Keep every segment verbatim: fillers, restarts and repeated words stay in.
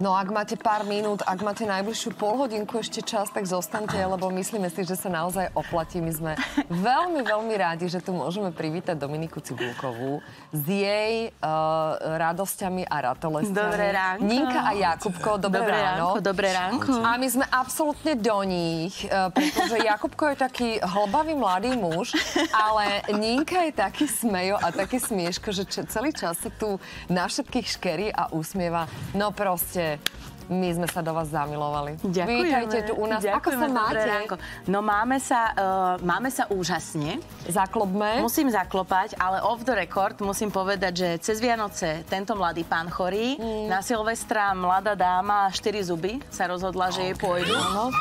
No ak máte pár minút, ak máte najbližšiu polhodinku ešte čas, tak zostaňte, lebo myslíme si, že sa naozaj oplatí. My sme veľmi, veľmi rádi, že tu môžeme privítať Dominiku Cibulkovú s jej uh, radosťami a ratolestiami. Dobré ránko. Ninka a Jakubko, dobré, dobré ráno. Ránko, dobré ránko. A my sme absolútne do nich, uh, pretože Jakubko je taký hlbavý mladý muž, ale Ninka je taký smejo a taký smieško, že celý čas sa tu na všetkých škerí a usmieva. No proste, my sme sa do vás zamilovali. Ďakujeme. Vítajte tu u nás. Ďakujeme, ako sa máte? No máme sa, uh, máme sa úžasne. Zaklopme. Musím zaklopať, ale off the record musím povedať, že cez Vianoce tento mladý pán chorý, mm. na Silvestra mladá dáma štyri zuby sa rozhodla, že jej pôjdu. Áno.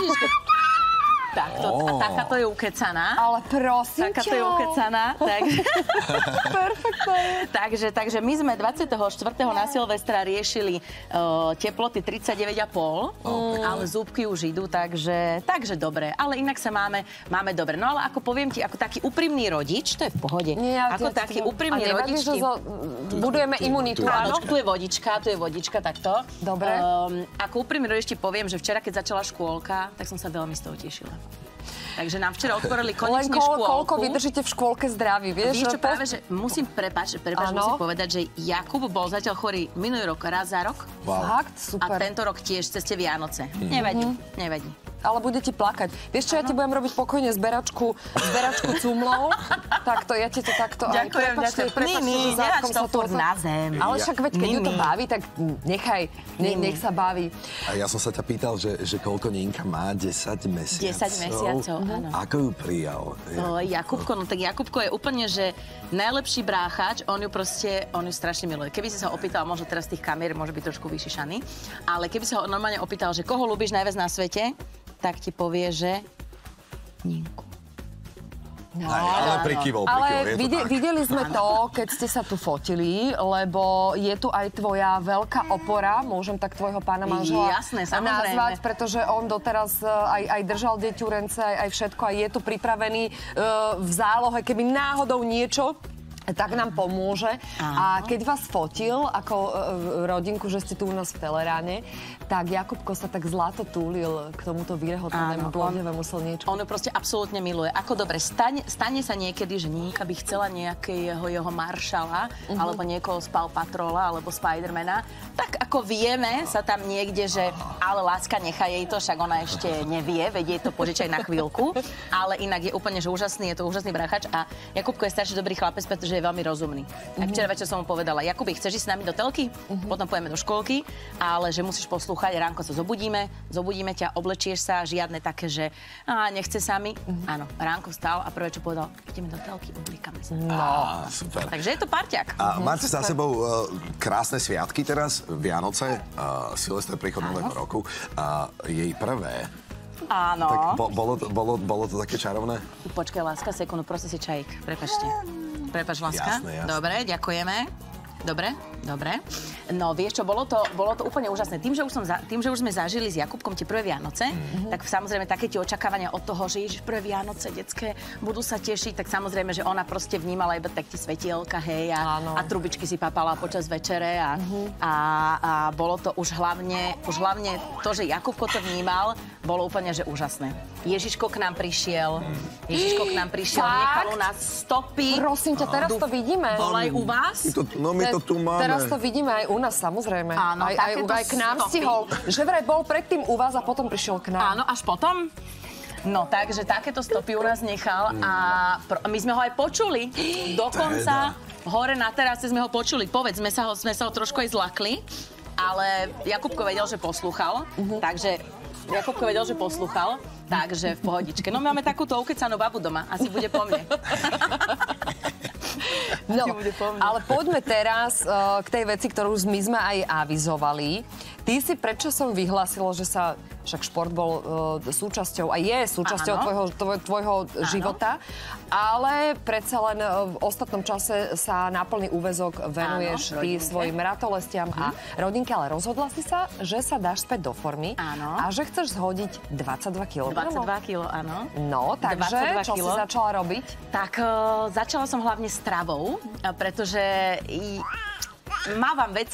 Takto, oh. a takáto je ukecaná. Ale prosím Takáto ťa. je ukecaná. Tak. Perfektné. takže, takže my sme dvadsiateho štvrtého na Silvestra riešili uh, teploty tridsaťdeväť a pol, oh, ale zúbky už idú, takže, takže dobre. Ale inak sa máme, máme dobre. No ale ako poviem ti, ako taký úprimný rodič, to je v pohode. Nie, ako ja taký úprimný rodič. Že zo... budujeme imunitu, áno? Tu je vodička, tu je vodička, takto. Dobre. Um, ako úprimný rodič ti poviem, že včera, keď začala škôlka, tak som sa veľmi z toho tešila. Takže nám včera otvorili konečne Len kol, škôlku. koľko vydržíte v škôlke zdraví, vieš? Víš čo, práve, že musím prepáč, prepáč musím povedať, že Jakub bol zatiaľ chorý minulý rok raz za rok. Wow. Fakt? Super. A tento rok tiež cez tie Vianoce. Mm. Nevadí, mm-hmm. nevadí. Ale budete plakať. Vieš čo, ja ti budem robiť pokojne zberačku, zberačku cumlov. Takto, ja ti to takto aj... Ďakujem, ďakujem. Prepáčte, že zátkom sa tu na zem. Ale však veď, keď ju to baví, tak nechaj, ne, nech sa baví. A ja som sa ťa pýtal, že, že koľko Ninka má? desať mesiacov. desať mesiacov, áno. Ako ju prijal? No, Jakubko, no tak Jakubko je úplne, že najlepší bráchač, on ju proste, on ju strašne miluje. Keby si sa opýtal, možno teraz tých kamier, môže byť trošku vyšišaný, ale keby si ho normálne opýtal, že koho ľúbiš najviac na svete, tak ti povie, že Ninku. No, Aj, ale prikývol, prikývol. Ale je to vide, tak. videli sme to, keď ste sa tu fotili, lebo je tu aj tvoja veľká opora, môžem tak tvojho pána manžela Jasné, samozrejme. nazvať, pretože on doteraz aj, aj držal deťurence, aj, aj všetko a je tu pripravený uh, v zálohe, keby náhodou niečo, tak nám pomôže. Áno. A keď vás fotil ako uh, rodinku, že ste tu u nás v Teleráne, tak Jakubko sa tak zlato túlil k tomuto vyrehotanému blondiavému slniečku. On ju proste absolútne miluje. Ako dobre, stane, stane sa niekedy, že Ninka by chcela nejakého jeho maršala, uh-huh. alebo niekoho z Paw Patrola, alebo Spidermana, tak ako vieme sa tam niekde, že ale láska, nechá jej to, však ona ešte nevie, vedie to požičať na chvíľku, ale inak je úplne, že úžasný, je to úžasný brachač a Jakubko je strašne dobrý chlapec, pretože je veľmi rozumný. Uh-huh. A včera večer som mu povedala, Jakubi, chceš ísť s nami do telky? Uh-huh. Potom pôjdeme do školky, ale že musíš poslúchať, ránko sa zobudíme, zobudíme ťa, oblečieš sa, žiadne také, že á, nechce sami. Uh-huh. Áno, ránko vstal a prvé, čo povedal, ideme do telky, oblíkame sa. No. Á, super. Takže je to parťák. A máte za sebou uh, krásne sviatky teraz, Vianoce, uh, Silvester, príchod nového roku. A jej prvé. Áno. Tak bo, bolo, to, bolo, bolo to také čarovné? Počkaj, láska, sekundu, prosím si čajík. Prepačte. Prepač, láska. Jasné, jasné. Dobre, ďakujeme. Dobre, dobre. No, vieš čo, bolo to, bolo to úplne úžasné. Tým, že už, som za, tým, že už sme zažili s Jakubkom tie prvé Vianoce, mm-hmm. tak samozrejme také tie očakávania od toho, že Ježiš, prvé Vianoce, detské, budú sa tešiť, tak samozrejme, že ona proste vnímala iba tak tie svetielka, hej, a, a trubičky si papala počas večere a, mm-hmm. a, a bolo to už hlavne, už hlavne to, že Jakubko to vnímal, bolo úplne, že úžasné. Ježiško k nám prišiel, Ježiško k nám prišiel, nechal u nás stopy. Prosím ťa, teraz to vidíme. Bol aj u vás? To, no my to tu máme. Teraz to vidíme aj u nás, samozrejme. Áno, aj, aj, aj k nám stopy. stihol. Že vraj bol predtým u vás a potom prišiel k nám. Áno, až potom? No, takže takéto stopy u nás nechal a pr- my sme ho aj počuli. Dokonca hore na terase sme ho počuli. Povedz, sme sa ho, sme sa ho trošku aj zlakli, ale Jakubko vedel, že poslúchal, uh-huh. takže Jakubko vedel, že poslúchal, takže v pohodičke. No, máme takúto ukecanú babu doma, asi bude po mne. No, ale poďme teraz uh, k tej veci, ktorú my sme aj avizovali. Ty si predčasom vyhlásilo, že sa však šport bol uh, súčasťou a je súčasťou tvojho, tvoj, tvojho života, ale predsa len uh, v ostatnom čase sa na plný úväzok venuješ áno, ty rodinke. svojim ratolestiam mm. a rodinke, ale rozhodla si sa, že sa dáš späť do formy áno. a že chceš zhodiť dvadsaťdva kilogramov. dvadsaťdva kilogramov, áno. No, takže čo si začala robiť? Tak uh, začala som hlavne stravou, pretože i... mávam veci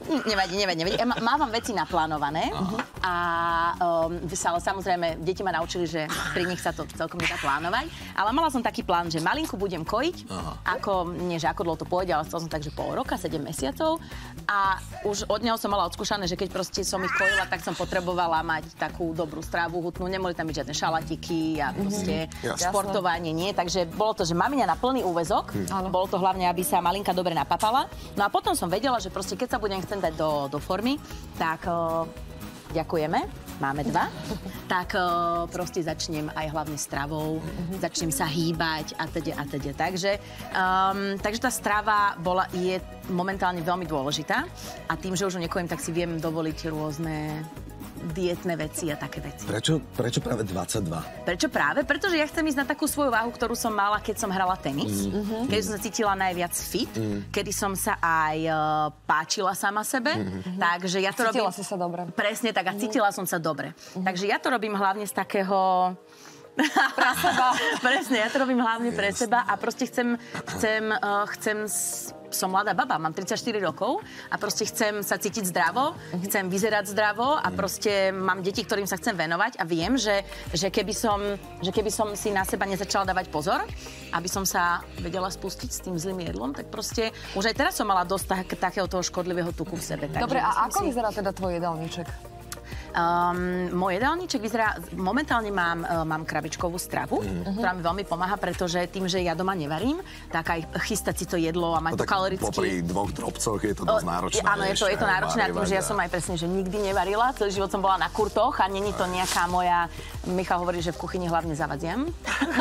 Nevadí, nevadí, nevadí. Ja mávam veci naplánované a um, ale samozrejme, deti ma naučili, že pri nich sa to celkom nedá plánovať, ale mala som taký plán, že malinku budem kojiť, aha. ako, nie že ako dlho to pôjde, ale chcel som tak, že pol roka, sedem mesiacov a už od neho som mala odskúšané, že keď proste som ich kojila, tak som potrebovala mať takú dobrú stravu, hutnú, nemali tam byť žiadne šalatiky a proste mm-hmm. športovanie, nie, takže bolo to, že mamiňa na plný úväzok, mm. bolo to hlavne, aby sa malinka dobre napapala, no a potom som vedela, že proste keď sa budem chcieť dať do, do formy, tak uh, ďakujeme, máme dva, tak uh, proste začnem aj hlavne stravou, mm-hmm. začnem sa hýbať a teda a teda. Takže, um, takže tá strava bola, je momentálne veľmi dôležitá a tým, že už ho nekojím, tak si viem dovoliť rôzne dietné veci a také veci. Prečo, prečo práve dvadsaťdva? Prečo práve? Pretože ja chcem ísť na takú svoju váhu, ktorú som mala, keď som hrala tenis. Mm-hmm. Kedy som sa cítila najviac fit, mm-hmm. kedy som sa aj uh, páčila sama sebe. Mm-hmm. Takže ja to cítila robím... si sa dobre. Presne tak a cítila mm-hmm. som sa dobre. Mm-hmm. Takže ja to robím hlavne z takého... Pre seba. Presne, ja to robím hlavne pre seba a proste chcem... chcem, uh, chcem s... Som mladá baba, mám tridsaťštyri rokov a proste chcem sa cítiť zdravo, uh-huh. chcem vyzerať zdravo a proste mám deti, ktorým sa chcem venovať a viem, že, že, keby som, že keby som si na seba nezačala dávať pozor, aby som sa vedela spustiť s tým zlým jedlom, tak proste už aj teraz som mala dosť tak, takého toho škodlivého tuku v sebe. Dobre, a ako si... vyzerá teda tvoj jedálniček? Um, môj jedálniček vyzerá, momentálne mám, uh, mám krabičkovú stravu, mm. ktorá mi veľmi pomáha, pretože tým, že ja doma nevarím, tak aj chystať si to jedlo a mať no, to kaloricky. Popri dvoch drobcoch je to dosť náročné. Áno, je to, je to náročné, a tým, že ja som aj presne, že nikdy nevarila, celý život som bola na kurtoch a není to nejaká moja, Michal hovorí, že v kuchyni hlavne zavadziam.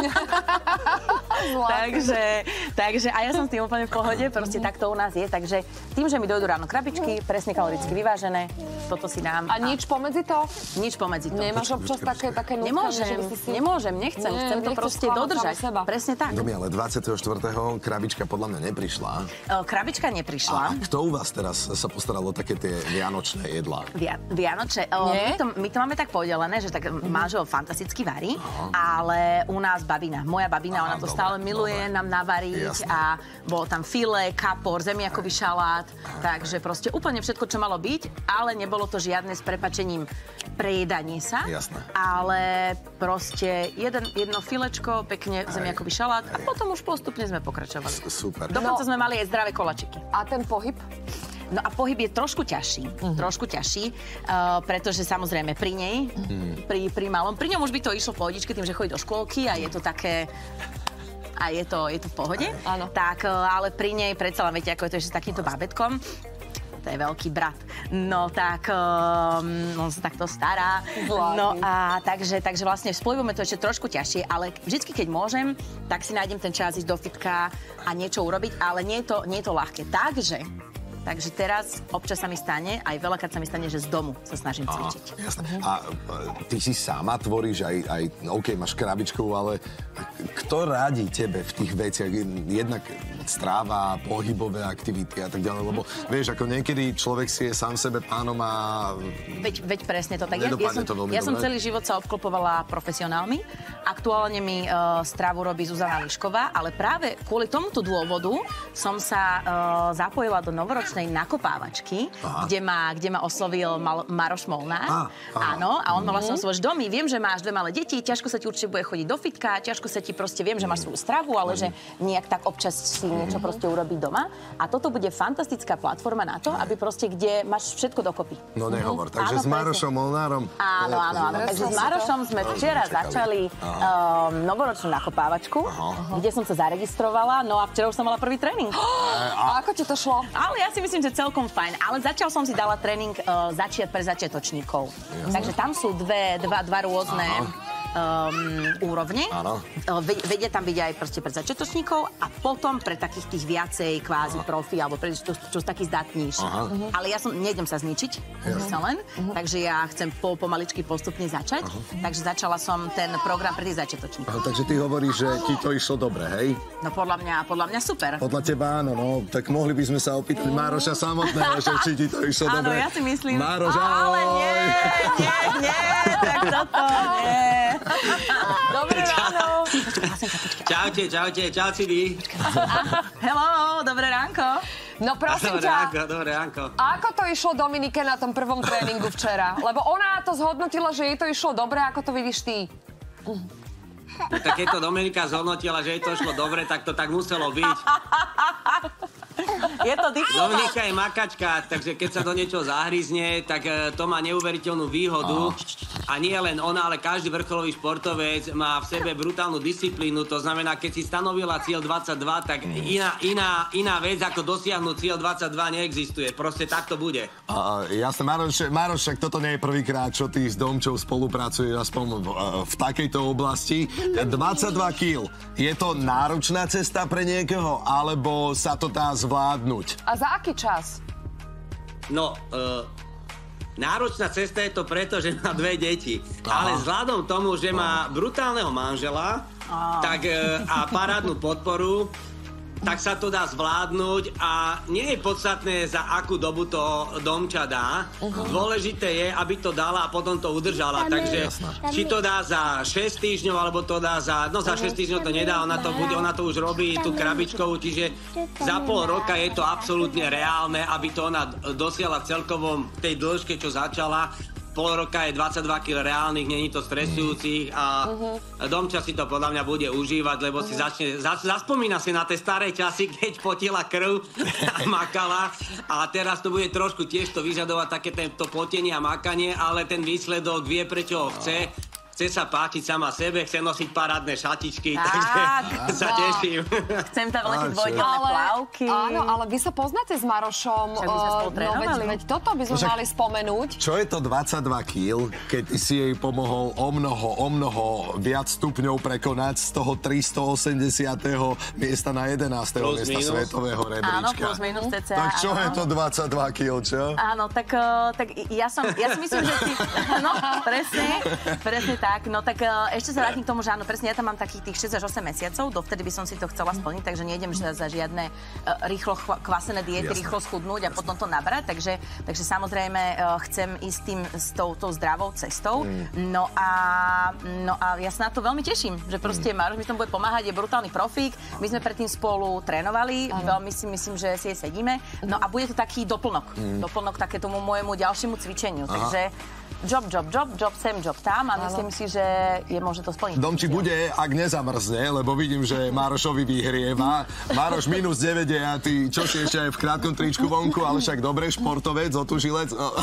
takže, takže a ja som s tým úplne v pohode, proste tak to u nás je, takže tým, že mi dojdú ráno krabičky, presne kaloricky vyvážené, toto si dám. A, a nič pomedzi to? Nič pomedzi to. Nemáš občas také, také nutkanie, Nemôžem, že by si si... nemôžem, nechcem, Nie, chcem to proste dodržať. Presne tak. Dobre, ale dvadsiateho štvrtého krabička podľa mňa neprišla. O, krabička neprišla. A kto u vás teraz sa postaral o také tie vianočné jedlá? Via, vianočné? O, my, to, my to máme tak podelené, že tak mm-hmm. manžel fantasticky varí, aha. ale u nás babina, moja babina, aha, ona to dobre, stále miluje dobre. Nám navariť. Jasne. A bolo tam file, kapor, zemiakový šalát, takže proste úplne všetko, čo malo byť, ale nebolo to žiadne s prepačením prejedanie sa, jasné. ale proste jeden, jedno filečko, pekne zemiakový šalát a potom už postupne sme pokračovali. S- super. Dokonca no. sme mali aj zdravé kolačiky. A ten pohyb? No a pohyb je trošku ťažší, uh-huh. trošku ťažší, uh, pretože samozrejme pri nej, uh-huh. pri, pri malom, pri ňom už by to išlo pohodičke tým, že chodí do škôlky a je to také... A je to, je to v pohode. Áno. Tak, ale pri nej predsa len viete, ako je to ešte s takýmto bábätkom. To je veľký brat. No tak, um, on sa takto stará. Zvláštne. No a takže, takže vlastne v spojíme to ešte trošku ťažšie, ale vždycky, keď môžem, tak si nájdem ten čas ísť do fitka a niečo urobiť, ale nie je to, nie je to ľahké. Takže... Takže teraz občas sa mi stane, aj veľakrát sa mi stane, že z domu sa snažím cvičiť. Aha, jasné. A ty si sama tvoríš, aj, aj OK, máš krabičkovú, ale kto radí tebe v tých veciach? Jednak stráva, pohybové aktivity a tak ďalej, lebo vieš, ako niekedy človek si je sám sebe pánom a... Veď, veď presne to. Tak ja, ja, som, ja som celý život sa obklopovala profesionálmi. Aktuálne mi uh, stravu robí Zuzana Lišková, ale práve kvôli tomuto dôvodu som sa uh, zapojila do novoročného nakopávačky, kde ma, kde ma oslovil Mal, Maroš Molnár. Aha. Áno, a on ma vlastne oslovil, že Domi, viem, že máš dve malé deti, ťažko sa ti určite bude chodiť do fitka, ťažko sa ti proste, viem, že máš svoju stravu, ale že nejak tak občas si niečo proste urobiť doma. A toto bude fantastická platforma na to, aby proste, kde máš všetko dokopy. No nehovor, takže áno, s Marošom Molnárom. Áno, áno, áno. Takže s Marošom sme včera začali um, novoročnú nakopávačku, aha. kde som sa zaregistrovala, no a včera už som mala prvý tréning. A ako ti to šlo? Ale ja si myslím, že celkom fajn. Ale začal som si dala tréning uh, začiat pre začiatočníkov. Jasne. Takže tam sú dve, dva, dva rôzne um, úrovne. Áno. Uh, vedia tam byť aj proste pre začiatočníkov a potom pre takých tých viacej kvázi aha. profi, alebo pre čo, čo taký zdatnejší. Uh-huh. Ale ja som, nejdem sa zničiť, sa len. Uh-huh. Takže ja chcem po, pomaličky postupne začať. Uh-huh. Takže začala som ten program pre tých začiatočníkov. Aha, takže ty hovoríš, že ti to išlo dobre, hej? No podľa mňa, podľa mňa super. Podľa teba áno, no. Tak mohli by sme sa opýtať mm. Mároša samotného, že či ti to išlo áno, dobre. Áno, ja si myslím. Mároš, ale nie, nie, nie, tak toto, nie. Dobré ráno. Čaute, čaute, čau, Cidi. Hello, dobré ránko. No prosím Dobre, ťa, Anko, dobre, Anko. ako to išlo Dominike na tom prvom tréningu včera? Lebo ona to zhodnotila, že jej to išlo dobre, ako to vidíš ty? No, tak keď to Dominika zhodnotila, že jej to išlo dobre, tak to tak muselo byť. Je to diplomat. Dominika je makačka, takže keď sa do niečoho zahryzne, tak to má neuveriteľnú výhodu. A nie len ona, ale každý vrcholový športovec má v sebe brutálnu disciplínu. To znamená, keď si stanovila cieľ dvadsaťdva, tak iná, iná, iná vec ako dosiahnuť cieľ dvadsaťdva neexistuje. Proste tak to bude. Uh, jasne, Maroš, Maroš, však toto nie je prvýkrát, čo ty s Domčou spolupracuješ aspoň v, v takejto oblasti. dvadsaťdva kíl. Je to náročná cesta pre niekoho, alebo sa to dá zvládnuť? A za aký čas? No, uh, náročná cesta je to preto, že má dve deti. Aha. Ale vzhľadom tomu, že má brutálneho manžela tak, uh, a parádnu podporu, tak sa to dá zvládnuť a nie je podstatné, za akú dobu to Domča dá. Uh-huh. Dôležité je, aby to dala a potom to udržala. Takže či to dá za šesť týždňov, alebo to dá za... No za šesť týždňov to nedá, ona to, bude, ona to už robí, tú krabičkovú, čiže za pol roka je to absolútne reálne, aby to ona dosiahla celkovom tej dĺžke, čo začala. Pol roka je dvadsaťdva kíl reálnych, není to stresujúcich a uh-huh. Domča si to podľa mňa bude užívať, lebo uh-huh. si začne, zač, zaspomína si na tie staré časy, keď potila krv a makala a teraz to bude trošku tiež to vyžadovať také to potenie a makanie, ale ten výsledok vie, prečo ho chce. Chce sa páčiť sama sebe, chce nosiť parádne šatičky, tak, takže sa teším. Chcem tam letieť dvojdelné plavky. Áno, ale vy sa poznáte s Marošom. Však by sme spolu trénovali. No, veď, veď toto by sme Však, mali spomenúť. Čo je to dvadsaťdva kíl, keď si jej pomohol o mnoho, o mnoho viac stupňov prekonať z toho tristoosemdesiateho miesta na jedenásteho miesta minus. Svetového rebríčka? Áno, plus minus cca. Tak čo áno. je to dvadsaťdva kíl, čo? Áno, tak, uh, tak ja som, ja si myslím, že ty... No, presne, presne tak. No tak uh, ešte sa vrátim k tomu, že áno, presne, ja tam mám takých tých šesť až osem mesiacov, dovtedy by som si to chcela splniť, takže nejdem za, za žiadne uh, rýchlo chva, kvasené diety, Jasne. rýchlo schudnúť a potom to nabrať, takže, takže samozrejme uh, chcem ísť tým, s tou, tou zdravou cestou. Mm. No, a, no a ja sa na to veľmi teším, že proste mm. Maroš mi tom bude pomáhať, je brutálny profík, my sme predtým spolu trénovali, mm. veľmi si myslím, že si jej sedíme, no a bude to taký doplnok, mm. doplnok také tomu môjmu ďalšiemu cvičeniu, Aha. takže job, job, job, job sem, job tam a myslím si, že je možné to splniť. Domči bude, ak nezamrzne, lebo vidím, že Marošovi vyhrieva. Maroš minus deväť je a ty čo si ešte aj v krátkom tričku vonku, ale však dobre, športovec, otužilec. No.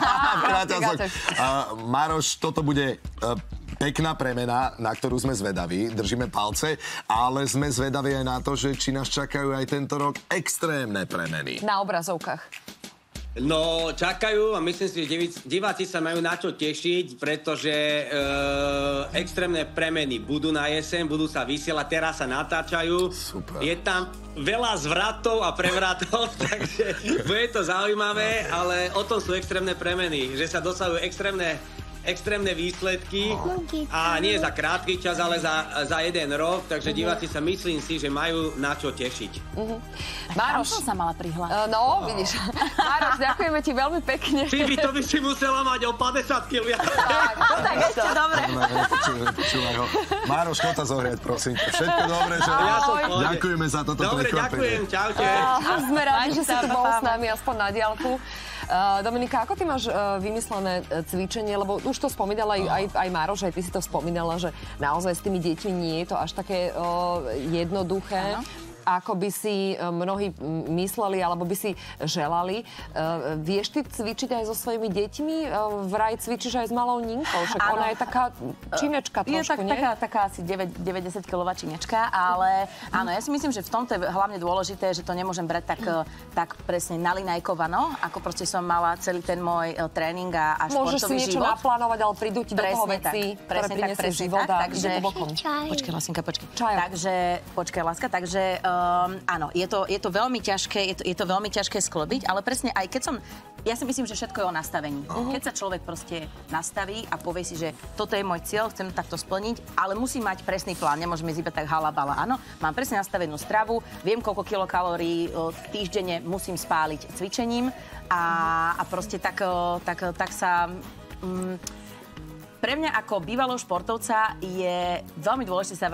Maroš, toto bude pekná premena, na ktorú sme zvedaví, držíme palce, ale sme zvedaví aj na to, že či nás čakajú aj tento rok extrémne premeny. Na obrazovkách. No, čakajú a myslím si, že diváci sa majú na čo tešiť, pretože e, extrémne premeny budú na jeseň, budú sa vysielať, teraz sa natáčajú. Super. Je tam veľa zvratov a prevratov, takže bude to zaujímavé, ale o tom sú extrémne premeny, že sa dosahujú extrémne extrémne výsledky a nie za krátky čas, ale za, za jeden rok, takže uh-huh. diváci sa myslím si, že majú na čo tešiť. Uh-huh. Mároš, tam som sa mala prihlásiť. Uh, no, vidíš. Mároš, ďakujeme ti veľmi pekne. Ty by to by si musela mať o päťdesiat kilogramov viac. Tak, to tak ešte dobre. Mároš, chod sa zohriať, prosím. Všetko dobre, že... Ja ďakujeme za toto dobre, prekvapenie. ďakujem, čaute. Uh, sme rádi, že si tu bol s nami aspoň na diaľku. Uh, Dominika, ako ty máš uh, vymyslené uh, cvičenie, lebo už to spomínala aj, aj, aj Mároš, aj ty si to spomínala, že naozaj s tými deťmi nie je to až také uh, jednoduché. Ano. Ako by si mnohí mysleli, alebo by si želali. Uh, vieš ty cvičiť aj so svojimi deťmi? Uh, vraj cvičíš aj s malou Ninkou, však ano. Ona je taká činečka trošku, je tak, nie? Taká, taká asi deväťdesiat kilová činečka, ale mm. áno, ja si myslím, že v tomto je hlavne dôležité, že to nemôžem brať tak, tak presne nalinajkovano, ako proste som mala celý ten môj tréning a, a športový život. Môžeš si niečo život. naplánovať, ale prídu ti do toho veci, ktoré prinesie život a ide to bokom. Počkaj, Lasinka, počkaj. Čajok. Takže, počkaj, Láska, takže Um, áno, je to, je to veľmi ťažké, je to, je to veľmi ťažké sklobiť, ale presne aj keď som, ja si myslím, že všetko je o nastavení. Uh-huh. Keď sa človek proste nastaví a povie si, že toto je môj cieľ, chcem takto splniť, ale musí mať presný plán, nemôžeme ísť iba tak halabala. Áno, mám presne nastavenú stravu, viem, koľko kilokalórií týždenne musím spáliť cvičením a, a proste tak, tak, tak sa... Um, pre mňa ako bývalého športovca je veľmi dôležité sa vať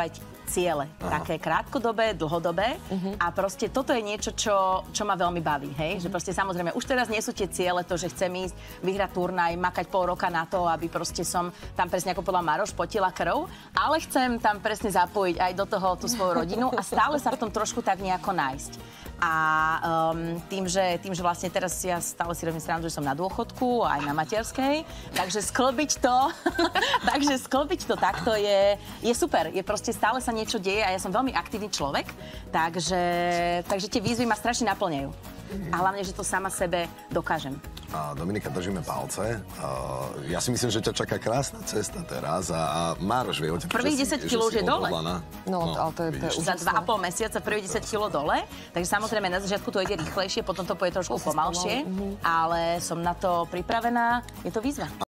ciele. Aha. Také krátkodobé, dlhodobé. Uh-huh. A proste toto je niečo, čo, čo ma veľmi baví. Hej? Uh-huh. Že proste samozrejme, už teraz nie sú tie ciele, to, že chcem ísť, vyhrať turnaj, makať pol roka na to, aby proste som tam presne ako podľa Maroš potila krv, ale chcem tam presne zapojiť aj do toho tú svoju rodinu a stále sa v tom trošku tak nejako nájsť. A um, tým, že, tým, že vlastne teraz ja stále si robím srandu, že som na dôchodku, aj na materskej, takže sklbiť to, takže sklbiť to takto je, je super. Je proste stále sa niečo deje a ja som veľmi aktívny človek, takže, takže tie výzvy ma strašne naplňajú. A hlavne, že to sama sebe dokážem. A Dominika, držíme palce. Uh, ja si myslím, že ťa čaká krásna cesta teraz a, a Mároš vie o tebe, prvých desať kilogramov už je dole. No, no, ale to je, to je za dva a pol mesiaca prvých desať kilogramov dole, takže samozrejme na začiatku to ide rýchlejšie, potom to pôjde trošku pomalšie, ale som na to pripravená, je to výzva.